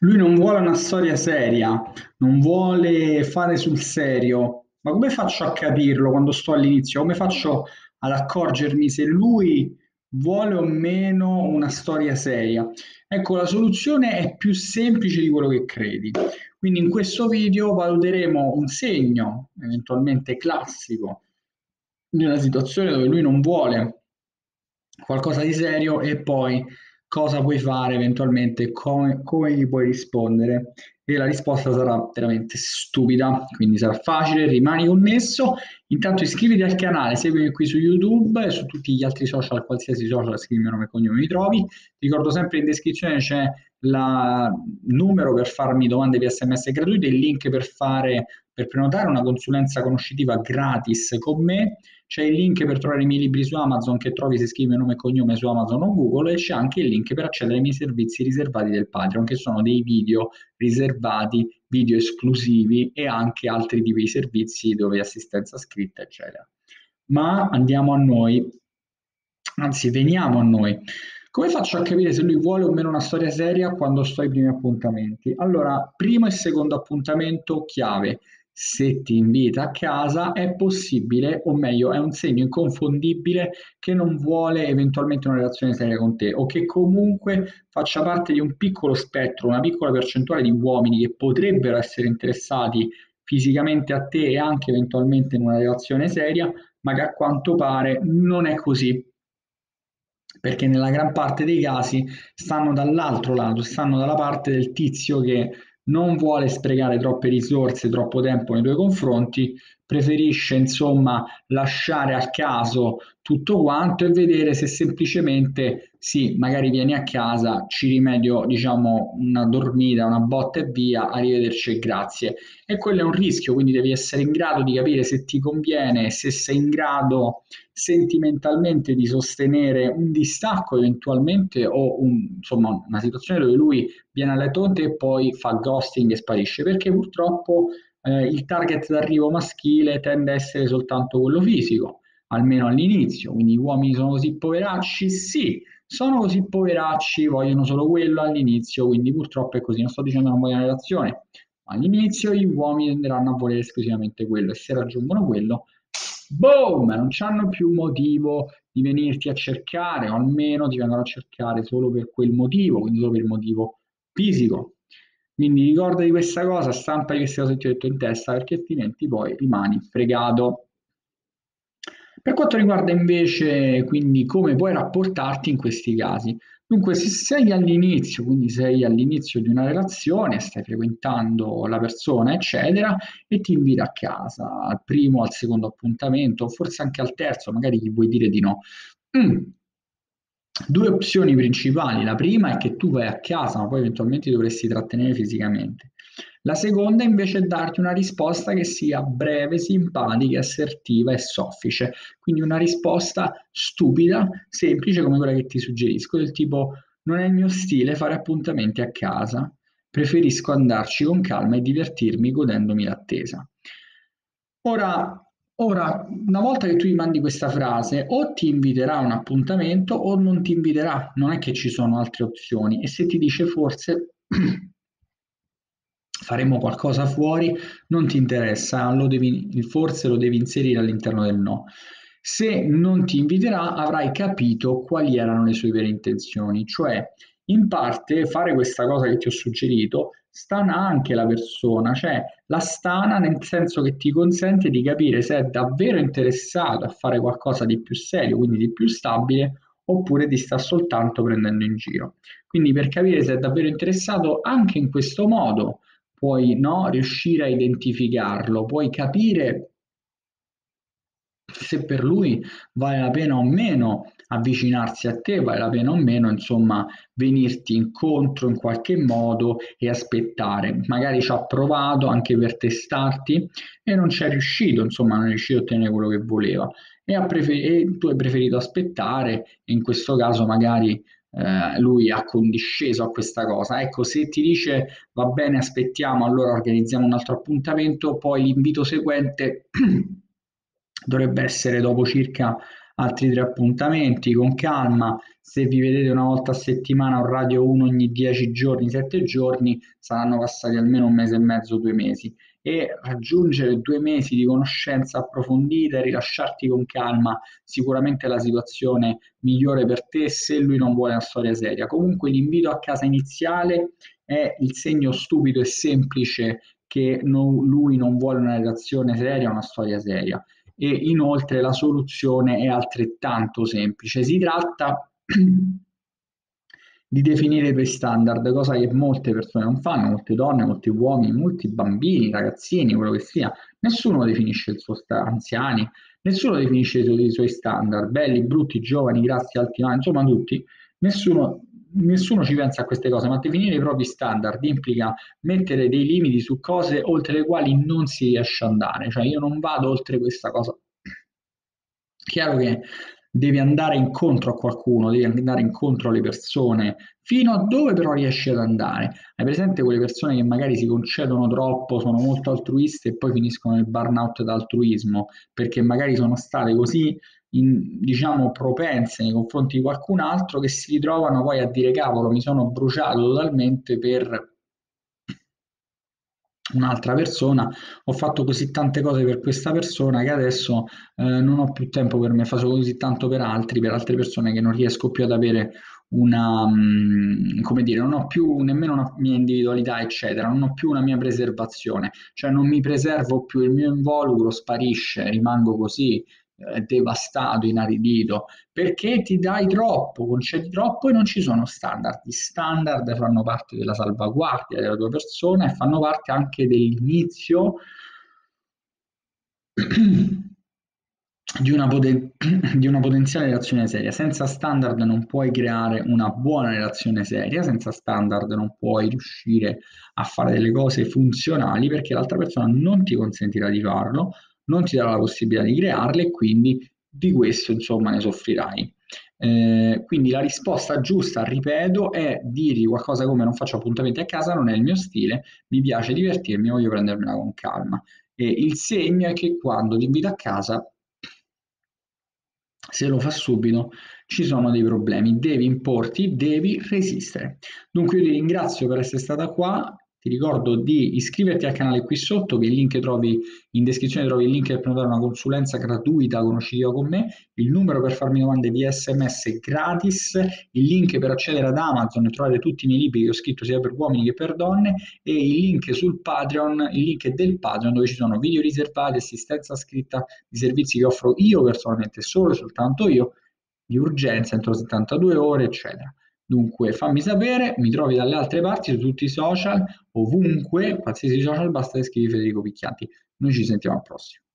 Lui non vuole una storia seria, non vuole fare sul serio. Ma come faccio a capirlo quando sto all'inizio? Come faccio ad accorgermi se lui vuole o meno una storia seria? Ecco, la soluzione è più semplice di quello che credi. Quindi in questo video valuteremo un segno, eventualmente classico, di una situazione dove lui non vuole qualcosa di serio e poi cosa puoi fare eventualmente, come gli puoi rispondere. E la risposta sarà veramente stupida, quindi sarà facile, rimani connesso. Intanto iscriviti al canale, seguimi qui su YouTube e su tutti gli altri social, qualsiasi social, scrivimi nome e cognome mi trovi. Ti ricordo sempre in descrizione c'è il numero per farmi domande via SMS gratuite, il link per prenotare una consulenza conoscitiva gratis con me. C'è il link per trovare i miei libri su Amazon che trovi se scrivi nome e cognome su Amazon o Google, e c'è anche il link per accedere ai miei servizi riservati del Patreon, che sono dei video riservati, video esclusivi e anche altri tipi di servizi dove assistenza scritta, eccetera. Ma andiamo a noi, anzi veniamo a noi. Come faccio a capire se lui vuole o meno una storia seria quando sto ai primi appuntamenti? Allora, primo e secondo appuntamento chiave. Se ti invita a casa è possibile, o meglio, è un segno inconfondibile che non vuole eventualmente una relazione seria con te o che comunque faccia parte di un piccolo spettro, una piccola percentuale di uomini che potrebbero essere interessati fisicamente a te e anche eventualmente in una relazione seria, ma che a quanto pare non è così, perché nella gran parte dei casi stanno dall'altro lato, stanno dalla parte del tizio che non vuole sprecare troppe risorse, troppo tempo nei tuoi confronti, preferisce insomma lasciare al caso tutto quanto e vedere se semplicemente sì, magari vieni a casa, ci rimedio diciamo una dormita, una botta e via, arrivederci e grazie. E quello è un rischio, quindi devi essere in grado di capire se ti conviene, se sei in grado sentimentalmente di sostenere un distacco eventualmente o insomma, una situazione dove lui viene a letto con te e poi fa ghosting e sparisce, perché purtroppo il target d'arrivo maschile tende a essere soltanto quello fisico, almeno all'inizio, quindi gli uomini sono così poveracci? Sì, sono così poveracci, vogliono solo quello all'inizio, quindi purtroppo è così, non sto dicendo che non vogliono una relazione, ma all'inizio gli uomini tenderanno a volere esclusivamente quello e se raggiungono quello boom, non hanno più motivo di venirti a cercare, o almeno ti vengono a cercare solo per quel motivo, quindi solo per il motivo fisico. Quindi ricorda di questa cosa, stampa di queste cose che ti ho detto in testa, perché altrimenti poi rimani fregato. Per quanto riguarda invece quindi come puoi rapportarti in questi casi, dunque se sei all'inizio, quindi sei all'inizio di una relazione, stai frequentando la persona, eccetera, e ti invita a casa al primo, al secondo appuntamento, forse anche al terzo, magari gli vuoi dire di no. Mm. Due opzioni principali, la prima è che tu vai a casa, ma poi eventualmente dovresti trattenere fisicamente. La seconda invece è darti una risposta che sia breve, simpatica, assertiva e soffice, quindi una risposta stupida, semplice come quella che ti suggerisco, del tipo non è il mio stile fare appuntamenti a casa, preferisco andarci con calma e divertirmi godendomi l'attesa. Ora, una volta che tu gli mandi questa frase, o ti inviterà a un appuntamento o non ti inviterà, non è che ci sono altre opzioni. E se ti dice forse faremo qualcosa fuori, non ti interessa, il forse lo devi inserire all'interno del no. Se non ti inviterà, avrai capito quali erano le sue vere intenzioni, cioè in parte fare questa cosa che ti ho suggerito stana anche la persona, cioè la stana nel senso che ti consente di capire se è davvero interessato a fare qualcosa di più serio, quindi di più stabile, oppure ti sta soltanto prendendo in giro. Quindi per capire se è davvero interessato, anche in questo modo puoi no, riuscire a identificarlo, puoi capire se per lui vale la pena o meno avvicinarsi a te, vale la pena o meno, insomma, venirti incontro in qualche modo e aspettare. Magari ci ha provato anche per testarti e non ci è riuscito, insomma, non è riuscito a ottenere quello che voleva. E tu hai preferito aspettare, e in questo caso magari lui ha condisceso a questa cosa. Ecco, se ti dice va bene, aspettiamo, allora organizziamo un altro appuntamento, poi l'invito seguente dovrebbe essere dopo circa altri 3 appuntamenti con calma. Se vi vedete una volta a settimana, un radio 1 ogni 10 giorni, 7 giorni, saranno passati almeno un mese e mezzo, 2 mesi. E raggiungere 2 mesi di conoscenza approfondita e rilasciarti con calma, sicuramente è la situazione migliore per te se lui non vuole una storia seria. Comunque l'invito a casa iniziale è il segno stupido e semplice che lui non vuole una relazione seria, una storia seria. E inoltre la soluzione è altrettanto semplice. Si tratta di definire i tuoi standard, cosa che molte persone non fanno, molte donne, molti uomini, molti bambini, ragazzini, quello che sia. Nessuno definisce il suo anziani, nessuno definisce i suoi standard, belli, brutti, giovani, grassi, alti, insomma tutti. Nessuno ci pensa a queste cose, ma definire i propri standard implica mettere dei limiti su cose oltre le quali non si riesce ad andare, cioè io non vado oltre questa cosa. Chiaro che devi andare incontro a qualcuno, devi andare incontro alle persone, fino a dove però riesci ad andare. Hai presente quelle persone che magari si concedono troppo, sono molto altruiste e poi finiscono nel burnout d'altruismo, perché magari sono state così, diciamo, propense nei confronti di qualcun altro che si ritrovano poi a dire cavolo, mi sono bruciato totalmente per un'altra persona, ho fatto così tante cose per questa persona che adesso non ho più tempo per me, faccio così tanto per altri, per altre persone che non riesco più ad avere una, come dire, non ho più nemmeno una mia individualità, eccetera, non ho più una mia preservazione, cioè non mi preservo più, il mio involucro sparisce, rimango così devastato, inaridito, perché ti dai troppo, concedi troppo e non ci sono standard. Gli standard fanno parte della salvaguardia della tua persona e fanno parte anche dell'inizio di una potenziale relazione seria. Senza standard non puoi creare una buona relazione seria, senza standard non puoi riuscire a fare delle cose funzionali perché l'altra persona non ti consentirà di farlo, non ti darà la possibilità di crearle e quindi di questo insomma ne soffrirai. Quindi la risposta giusta, ripeto, è dirgli qualcosa come non faccio appuntamenti a casa, non è il mio stile, mi piace divertirmi, voglio prendermela con calma. E il segno è che quando ti invito a casa, se lo fa subito, ci sono dei problemi, devi importi, devi resistere. Dunque io ti ringrazio per essere stata qua, ti ricordo di iscriverti al canale qui sotto, che il link trovi in descrizione, trovi il link per prenotare una consulenza gratuita conoscitiva con me, il numero per farmi domande via SMS gratis, il link per accedere ad Amazon e trovare tutti i miei libri che ho scritto sia per uomini che per donne e il link sul Patreon, il link del Patreon dove ci sono video riservati, assistenza scritta di servizi che offro io personalmente, solo e soltanto io, di urgenza entro 72 ore, eccetera. Dunque fammi sapere, mi trovi dalle altre parti su tutti i social, ovunque, qualsiasi social, basta che scrivi Federico Picchianti. Noi ci sentiamo al prossimo.